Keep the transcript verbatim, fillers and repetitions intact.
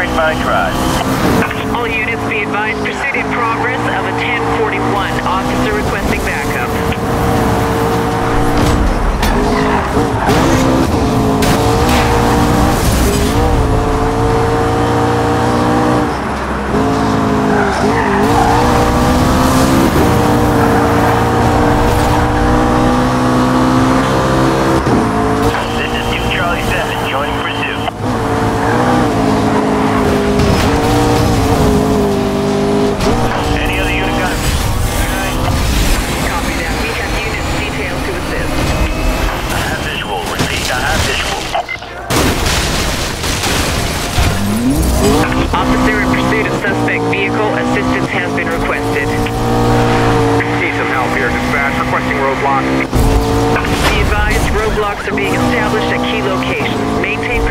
Bring my drive. All units be advised, pursuit in progress of a ten forty-one. Officer requesting backup. This is two Charlie seven, joining pursuit. Any other unit got it? Copy that. We have units detailed to assist. I have visual. Repeat, I have visual. Officer in pursuit of suspect vehicle. Assistance has been requested. Need some help here, dispatch. Requesting roadblock. Be advised, roadblocks are being established at key locations. Maintain